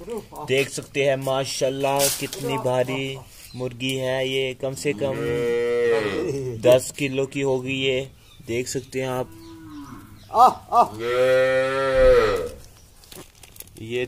देख सकते हैं माशाल्लाह कितनी भारी मुर्गी है ये। कम से कम 10 किलो की होगी ये। देख सकते हैं आप। ये